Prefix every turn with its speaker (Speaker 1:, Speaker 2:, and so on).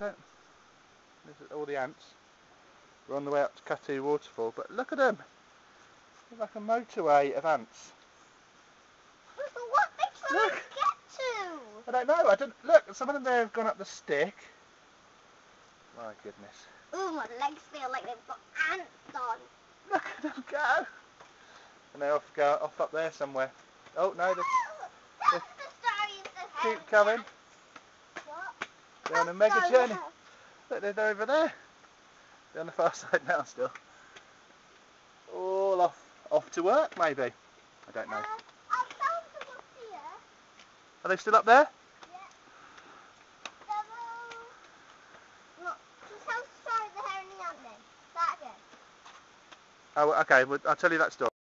Speaker 1: This is all the ants. We're on the way up to Kathu Waterfall, but look at them. It's like a motorway of ants.
Speaker 2: What are they trying to get to?
Speaker 1: I don't know. Look, some of them there have gone up the stick. My goodness.
Speaker 2: Ooh, my legs feel like they've got ants on.
Speaker 1: Look at them go. And they go off up there somewhere. Oh no,
Speaker 2: That's the story of the
Speaker 1: keep coming.
Speaker 2: What?
Speaker 1: They're on a mega journey. Look, they're over there. They're on the far side now still. All off to work maybe. I don't know.
Speaker 2: I found them up here.
Speaker 1: Are they still up there?
Speaker 2: Yeah. No. Tell the story of the hare and the ant then. Start again.
Speaker 1: Oh, okay. Well, I'll tell you that story.